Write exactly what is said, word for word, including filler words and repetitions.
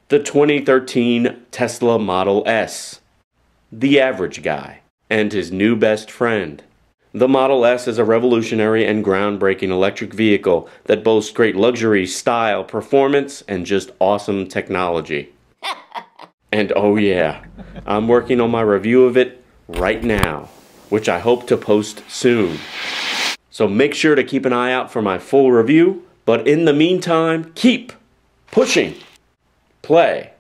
the twenty thirteen Tesla Model S, the average guy, and his new best friend. The Model S is a revolutionary and groundbreaking electric vehicle that boasts great luxury, style, performance, and just awesome technology. And oh yeah, I'm working on my review of it right now, which I hope to post soon. So make sure to keep an eye out for my full review, but in the meantime, keep pushing play.